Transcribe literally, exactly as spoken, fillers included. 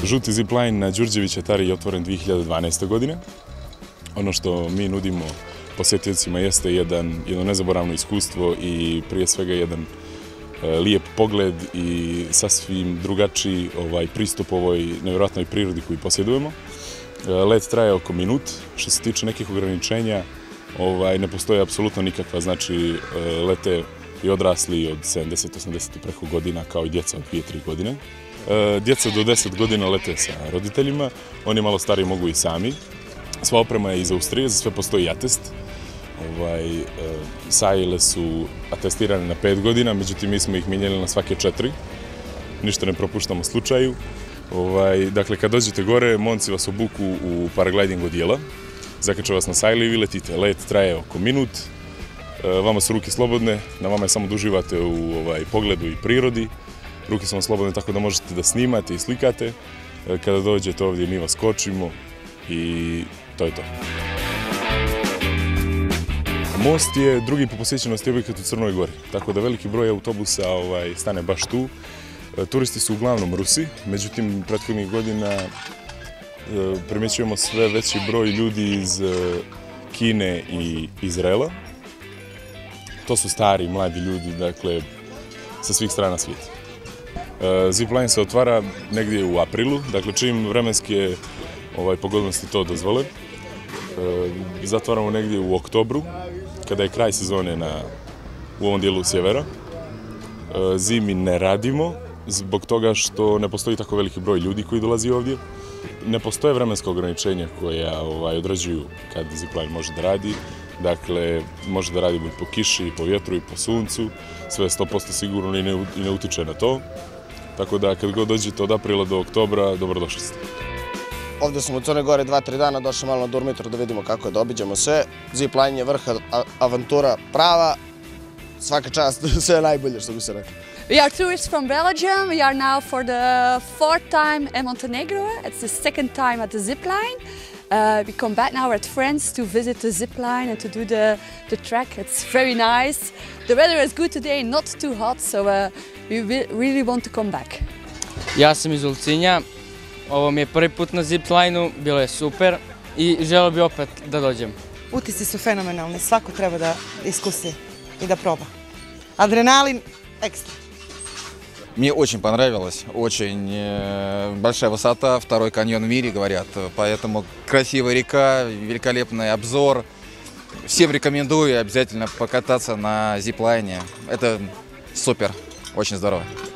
Žuti zipline na Đurđević Atari je otvoren dvije hiljade dvanaeste. godine. Ono što mi nudimo posjetiocima jeste jedan, jedno nezaboravno iskustvo i prije svega jedan e, lijep pogled i sasvim drugačiji ovaj, pristup ovoj nevjerojatnoj prirodi koju posjedujemo. E, let traje oko minut. Što se tiče nekih ograničenja, ovaj, ne postoje apsolutno nikakva, znači e, lete i odrasli od sedamdeset osamdeset i preko godina kao i djeca od dvije do tri godine. E, djeca do deset godina lete sa roditeljima, oni malo stariji mogu i sami. Sva oprema je iz Austrije, za sve postoji atest. Ovaj, e, sajle su atestirane na pet godina, međutim mi smo ih mijenjali na svake četiri. Ništa ne propuštamo slučaju. Ovaj, dakle, kad dođete gore, momci vas obuku u paragliding odijela, zakače vas na sajle i vi letite. Let traje oko minut, e, vama su ruke slobodne, na vama je samo da uživate u ovaj, pogledu i prirodi. Ruke su vam slobodne tako da možete da snimate i slikate. E, kada dođete ovdje mi vas kočimo i to je to. Most je drugi po posjećenosti objekat u Crnoj Gori, tako da veliki broj autobusa ovaj, stane baš tu. E, turisti su uglavnom Rusi, međutim, prethodnih godina e, primjećujemo sve veći broj ljudi iz e, Kine i Izraela. To su stari, mladi ljudi, dakle, sa svih strana svijeta. E, Zipline se otvara negdje u aprilu, dakle, čim vremenske ovaj, pogodnosti to dozvole. E, zatvaramo negdje u oktobru, kada je kraj sezone na, u ovom dijelu sjevera. E, zimi ne radimo, zbog toga što ne postoji tako veliki broj ljudi koji dolazi ovdje. Ne postoje vremenska ograničenja koja ovaj, određuju kad zipline može da radi. Dakle, može da radi po kiši, po vjetru i po suncu. Sve je sto posto sigurno i ne, i ne utiče na to. Tako da kad god dođete od aprila do oktobra, dobrodošli ste. Ovdje smo u Crnoj Gori dva tri dana, došli malo na Durmitru da vidimo kako je, da obiđemo sve. Zipline je vrh, avantura prava, svaka čast, sve najbolje što bi se rekao. We are tourists from Belgium. We are now for the fourth time in Montenegro. It's the second time at the zipline. Uh, we come back now with friends to visit the zipline and to do the, the track. It's very nice. The weather is good today, not too hot, so uh, we really want to come back. Ja sam iz Ulcinja. Ovo mi je prvi put na zipline-u, bilo je super i želeo bi opet da dođem. Utisci su fenomenalni, svako treba da iskusi и да проба. Адреналин экстра. Мне очень понравилось, очень э, большая высота, второй каньон в мире, говорят, поэтому красивая река, великолепный обзор. Всем рекомендую обязательно покататься на зиплайне, это супер, очень здорово.